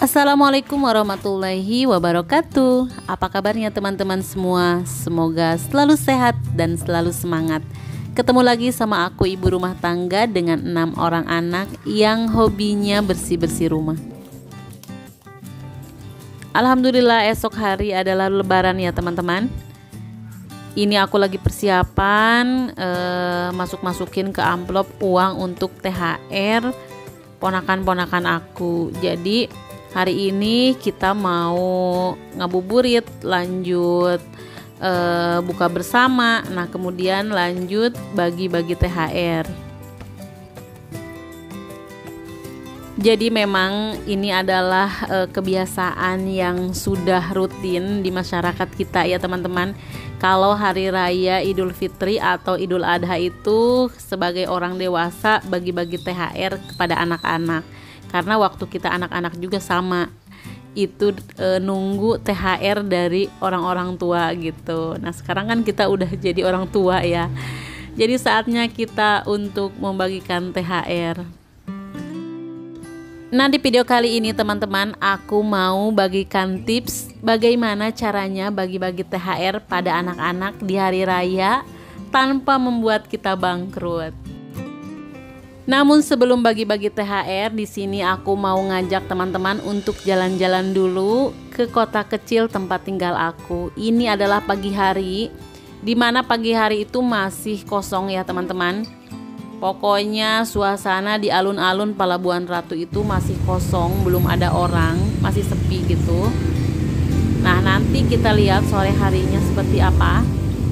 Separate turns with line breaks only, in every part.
Assalamualaikum warahmatullahi wabarakatuh. Apa kabarnya teman-teman semua? Semoga selalu sehat dan selalu semangat. Ketemu lagi sama aku, ibu rumah tangga dengan 6 orang anak yang hobinya bersih-bersih rumah. Alhamdulillah, esok hari adalah lebaran ya teman-teman. Ini aku lagi persiapan masukin ke amplop uang untuk THR ponakan-ponakan aku. Jadi hari ini kita mau ngabuburit, lanjut buka bersama. Nah, kemudian lanjut bagi-bagi THR. Jadi memang ini adalah kebiasaan yang sudah rutin di masyarakat kita ya teman-teman. Kalau hari raya Idul Fitri atau Idul Adha itu sebagai orang dewasa bagi-bagi THR kepada anak-anak. Karena waktu kita anak-anak juga sama, itu nunggu THR dari orang-orang tua gitu. Nah sekarang kan kita udah jadi orang tua ya, jadi saatnya kita untuk membagikan THR. Nah di video kali ini teman-teman, aku mau bagikan tips bagaimana caranya bagi-bagi THR pada anak-anak di hari raya tanpa membuat kita bangkrut. Namun sebelum bagi-bagi THR, di sini aku mau ngajak teman-teman untuk jalan-jalan dulu ke kota kecil tempat tinggal aku. Ini adalah pagi hari, dimana pagi hari itu masih kosong ya teman-teman. Pokoknya suasana di alun-alun Palabuhan Ratu itu masih kosong, belum ada orang, masih sepi gitu. Nah nanti kita lihat sore harinya seperti apa.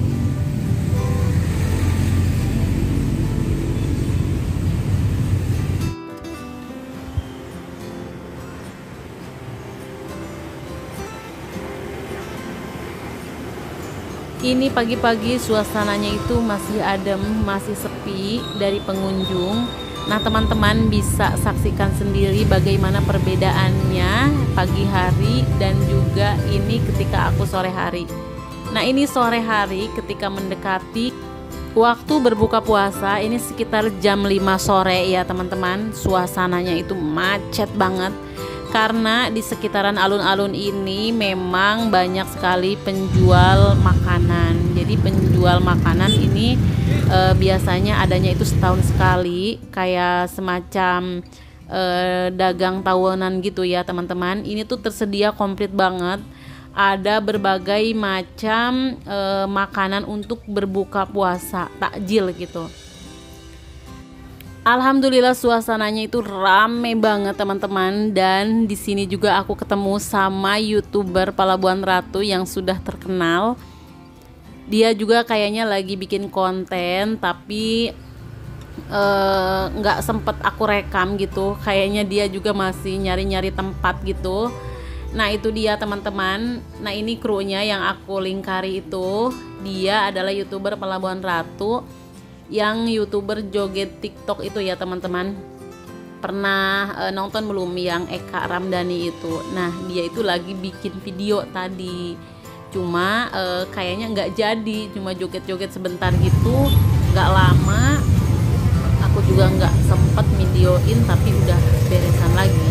Ini pagi-pagi suasananya itu masih adem, masih sepi dari pengunjung. Nah teman-teman bisa saksikan sendiri bagaimana perbedaannya pagi hari dan juga ini ketika aku sore hari. Nah ini sore hari ketika mendekati waktu berbuka puasa, ini sekitar jam 5 sore ya teman-teman. Suasananya itu macet banget. Karena di sekitaran alun-alun ini memang banyak sekali penjual makanan. Jadi penjual makanan ini biasanya adanya itu setahun sekali, kayak semacam dagang tahunan gitu ya teman-teman. Ini tuh tersedia komplit banget. Ada berbagai macam makanan untuk berbuka puasa, takjil gitu. Alhamdulillah suasananya itu rame banget teman-teman, dan di sini juga aku ketemu sama YouTuber Palabuhan Ratu yang sudah terkenal. Dia juga kayaknya lagi bikin konten tapi nggak sempet aku rekam gitu. Kayaknya dia juga masih nyari-nyari tempat gitu. Nah itu dia teman-teman. Nah ini krunya yang aku lingkari itu. Dia adalah YouTuber Palabuhan Ratu, yang YouTuber joget TikTok itu ya teman-teman. Pernah nonton belum yang Eka Ramdhani itu? Nah dia itu lagi bikin video tadi, cuma kayaknya nggak jadi, cuma joget-joget sebentar gitu, nggak lama. Aku juga nggak sempet videoin tapi udah beresan lagi.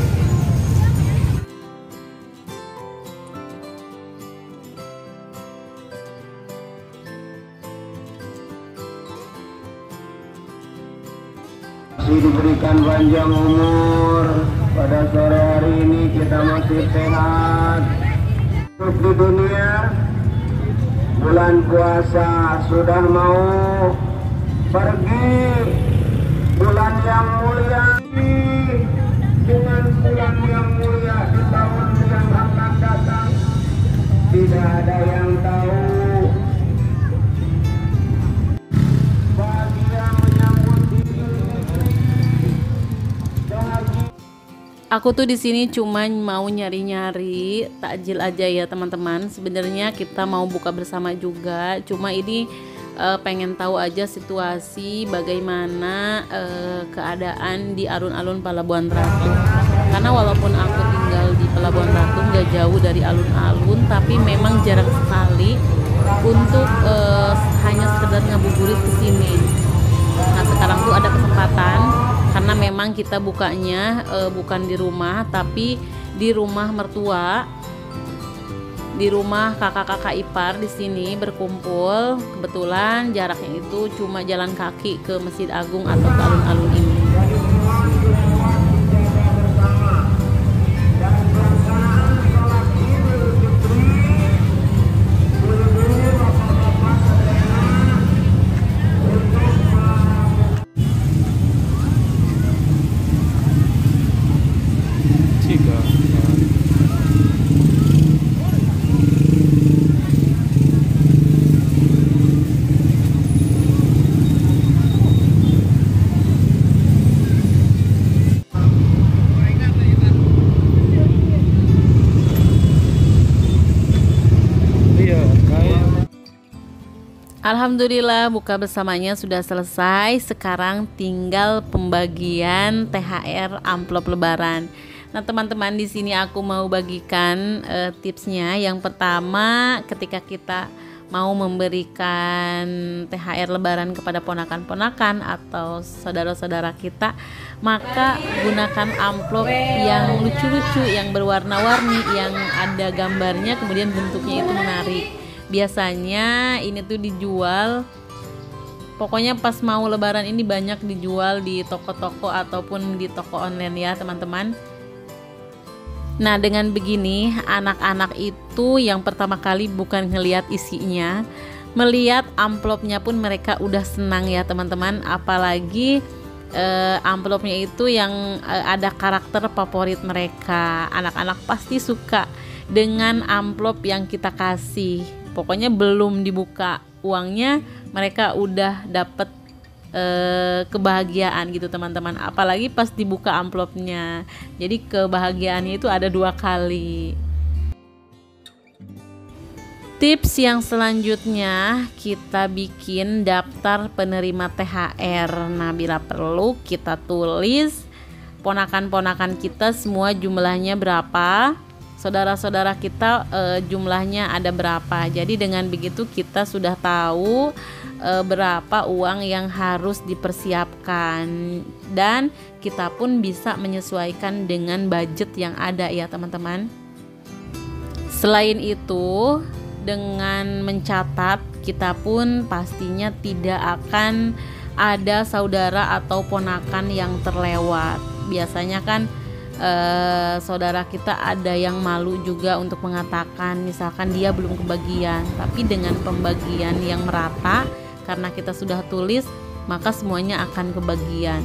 Masih diberikan panjang umur. Pada sore hari ini kita masih sehat. Hidup di dunia, bulan puasa sudah mau pergi. Bulan yang mulia dengan bulan yang mulia di tahun yang akan datang, tidak ada yang tahu.
Aku tuh di sini cuma mau nyari-nyari takjil aja ya teman-teman. Sebenarnya kita mau buka bersama juga, cuma ini pengen tahu aja situasi bagaimana keadaan di alun-alun Palabuhan Ratu. Karena walaupun aku tinggal di Palabuhan Ratu nggak jauh dari alun-alun, tapi memang jarang sekali untuk hanya sekedar ngabuburit ke sini. Nah sekarang tuh ada kesempatan karena memang kita bukanya bukan di rumah tapi di rumah mertua, di rumah kakak-kakak ipar di sini berkumpul. Kebetulan jaraknya itu cuma jalan kaki ke Masjid Agung atau ke alun-alun ini. Alhamdulillah buka bersamanya sudah selesai. Sekarang tinggal pembagian THR amplop lebaran. Nah, teman-teman, di sini aku mau bagikan tipsnya. Yang pertama, ketika kita mau memberikan THR lebaran kepada ponakan-ponakan atau saudara-saudara kita, maka gunakan amplop yang lucu-lucu, yang berwarna-warni, yang ada gambarnya, kemudian bentuknya itu menarik. Biasanya ini tuh dijual, pokoknya pas mau lebaran ini banyak dijual di toko-toko ataupun di toko online ya teman-teman. Nah, dengan begini anak-anak itu yang pertama kali bukan ngelihat isinya, melihat amplopnya pun mereka udah senang ya teman-teman. Apalagi amplopnya itu yang ada karakter favorit mereka. Anak-anak pasti suka dengan amplop yang kita kasih. Pokoknya belum dibuka uangnya mereka udah dapet kebahagiaan gitu teman-teman. Apalagi pas dibuka amplopnya, jadi kebahagiaannya itu ada 2 kali. Tips yang selanjutnya, kita bikin daftar penerima THR. Nah, bila perlu kita tulis ponakan-ponakan kita semua jumlahnya berapa, saudara-saudara kita jumlahnya ada berapa. Jadi dengan begitu kita sudah tahu berapa uang yang harus dipersiapkan, dan kita pun bisa menyesuaikan dengan budget yang ada ya teman-teman. Selain itu, dengan mencatat, kita pun pastinya tidak akan ada saudara atau ponakan yang terlewat. Biasanya kan saudara kita ada yang malu juga untuk mengatakan misalkan dia belum kebagian, tapi dengan pembagian yang merata karena kita sudah tulis, maka semuanya akan kebagian.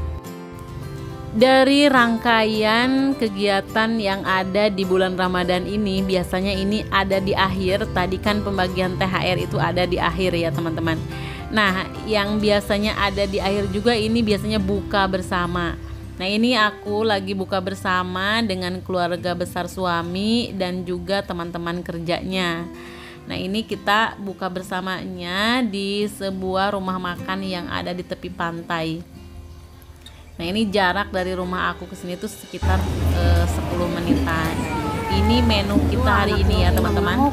Dari rangkaian kegiatan yang ada di bulan Ramadan ini, biasanya ini ada di akhir. Tadi kan pembagian THR itu ada di akhir ya teman-teman. Nah, yang biasanya ada di akhir juga ini biasanya buka bersama. Nah, ini aku lagi buka bersama dengan keluarga besar suami dan juga teman-teman kerjanya. Nah, ini kita buka bersamanya di sebuah rumah makan yang ada di tepi pantai. Nah, ini jarak dari rumah aku ke sini tuh sekitar 10 menitan. Ini menu kita hari ini ya teman-teman.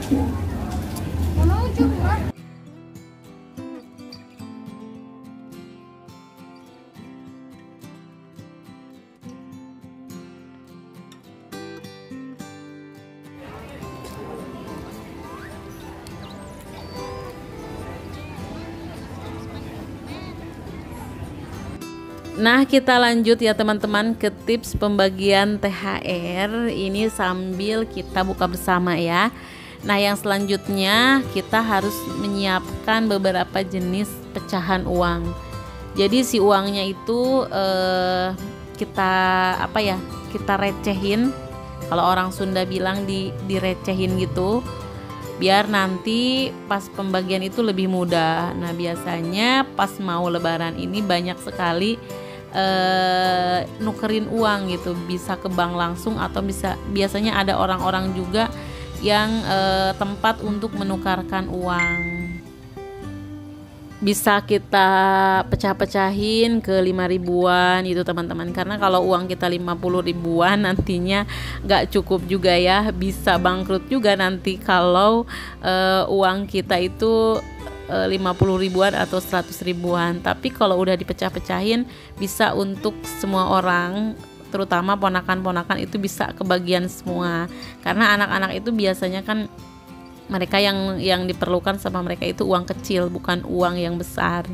Nah, kita lanjut ya teman-teman ke tips pembagian THR ini sambil kita buka bersama ya. Nah, yang selanjutnya kita harus menyiapkan beberapa jenis pecahan uang. Jadi si uangnya itu kita kita recehin. Kalau orang Sunda bilang direcehin gitu, biar nanti pas pembagian itu lebih mudah. Nah, biasanya pas mau lebaran ini banyak sekali nukerin uang gitu, bisa ke bank langsung atau biasanya ada orang-orang juga yang tempat untuk menukarkan uang. Bisa kita pecah-pecahin ke 5 ribuan gitu teman-teman, karena kalau uang kita 50 ribuan nantinya gak cukup juga ya, bisa bangkrut juga nanti kalau uang kita itu 50 ribuan atau 100 ribuan. Tapi kalau udah dipecah-pecahin bisa untuk semua orang terutama ponakan-ponakan itu bisa kebagian semua. Karena anak-anak itu biasanya kan mereka yang diperlukan sama mereka itu uang kecil, bukan uang yang besar.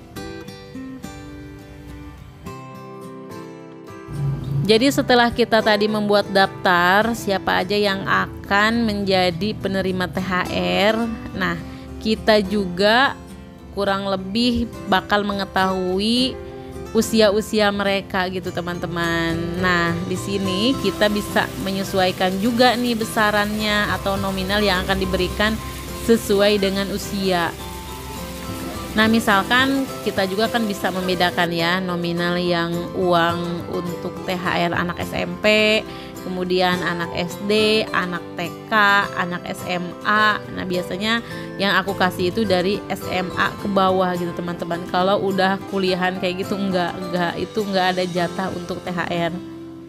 Jadi setelah kita tadi membuat daftar siapa aja yang akan menjadi penerima THR, nah kita juga kurang lebih bakal mengetahui usia-usia mereka gitu teman-teman. Nah di sini kita bisa menyesuaikan juga nih besarannya atau nominal yang akan diberikan sesuai dengan usia. Nah misalkan kita juga kan bisa membedakan ya nominal yang uang untuk THR anak SMP, kemudian anak SD, anak TK, anak SMA. Nah biasanya yang aku kasih itu dari SMA ke bawah gitu teman-teman. Kalau udah kuliahan kayak gitu enggak ada jatah untuk THR.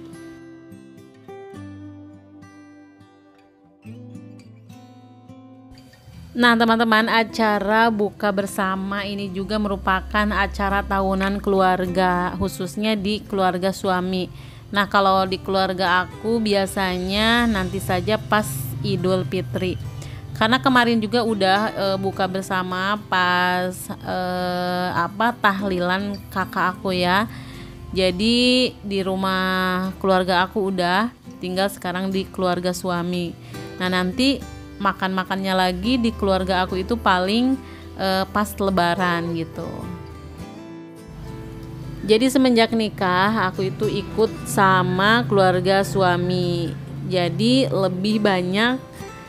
Nah teman-teman, acara buka bersama ini juga merupakan acara tahunan keluarga, khususnya di keluarga suami. Nah kalau di keluarga aku biasanya nanti saja pas Idul Fitri. Karena kemarin juga udah buka bersama pas tahlilan kakak aku ya. Jadi di rumah keluarga aku udah, tinggal sekarang di keluarga suami. Nah nanti makan-makannya lagi di keluarga aku itu paling pas lebaran gitu. Jadi semenjak nikah aku itu ikut sama keluarga suami. Jadi lebih banyak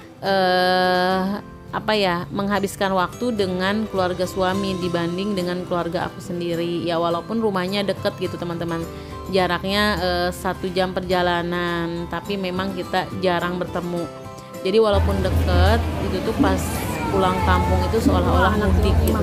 menghabiskan waktu dengan keluarga suami dibanding dengan keluarga aku sendiri. Ya walaupun rumahnya deket gitu teman-teman, jaraknya 1 jam perjalanan, tapi memang kita jarang bertemu. Jadi walaupun deket itu tuh pas pulang kampung itu seolah-olah mudik gitu.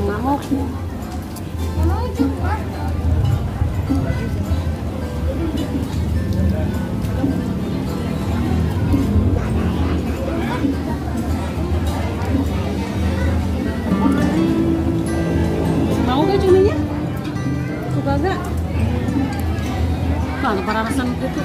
Mau gak cuminya? Suka gak? Kalau parasan gitu.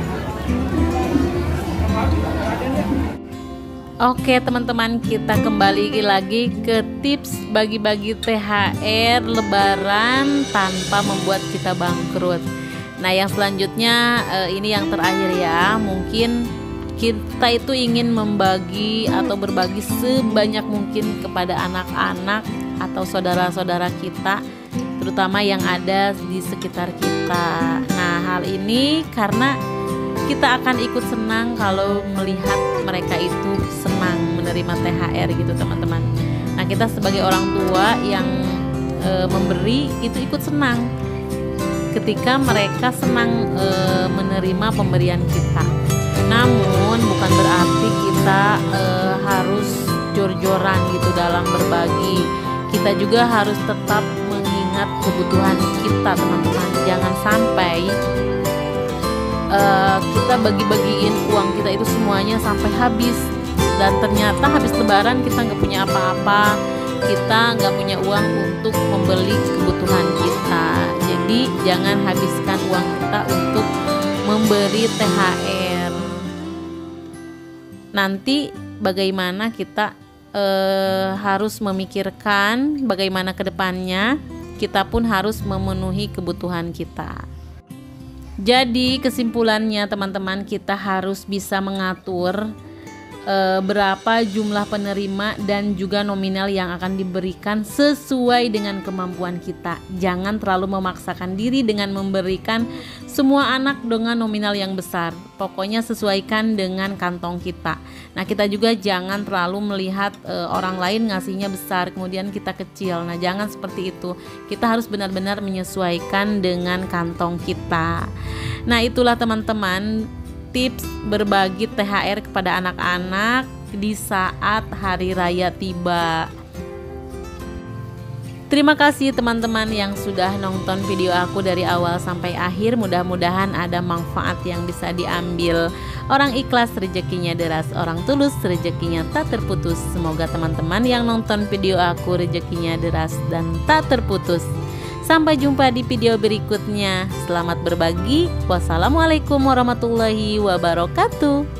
Oke teman-teman, kita kembali lagi ke tips bagi-bagi THR lebaran tanpa membuat kita bangkrut. Nah yang selanjutnya ini yang terakhir ya. Mungkin kita itu ingin membagi atau berbagi sebanyak mungkin kepada anak-anak atau saudara-saudara kita, terutama yang ada di sekitar kita. Nah hal ini karena kita akan ikut senang kalau melihat mereka itu senang menerima THR gitu teman-teman. Nah kita sebagai orang tua yang memberi itu ikut senang ketika mereka senang menerima pemberian kita. Namun bukan berarti kita harus jor-joran gitu dalam berbagi. Kita juga harus tetap mengingat kebutuhan kita teman-teman. Jangan sampai kita bagi-bagiin uang kita itu semuanya sampai habis, dan ternyata habis lebaran kita nggak punya apa-apa, kita nggak punya uang untuk membeli kebutuhan kita. Jadi jangan habiskan uang kita untuk memberi THR. Nanti bagaimana kita harus memikirkan bagaimana ke depannya, kita pun harus memenuhi kebutuhan kita. Jadi kesimpulannya teman-teman, kita harus bisa mengatur berapa jumlah penerima dan juga nominal yang akan diberikan sesuai dengan kemampuan kita. Jangan terlalu memaksakan diri dengan memberikan semua anak dengan nominal yang besar. Pokoknya sesuaikan dengan kantong kita. Nah kita juga jangan terlalu melihat orang lain ngasihnya besar kemudian kita kecil. Nah jangan seperti itu. Kita harus benar-benar menyesuaikan dengan kantong kita. Nah itulah teman-teman tips berbagi THR kepada anak-anak di saat hari raya tiba. Terima kasih teman-teman yang sudah nonton video aku dari awal sampai akhir. Mudah-mudahan ada manfaat yang bisa diambil. Orang ikhlas rezekinya deras, orang tulus rezekinya tak terputus. Semoga teman-teman yang nonton video aku rezekinya deras dan tak terputus. Sampai jumpa di video berikutnya. Selamat berbagi. Wassalamualaikum warahmatullahi wabarakatuh.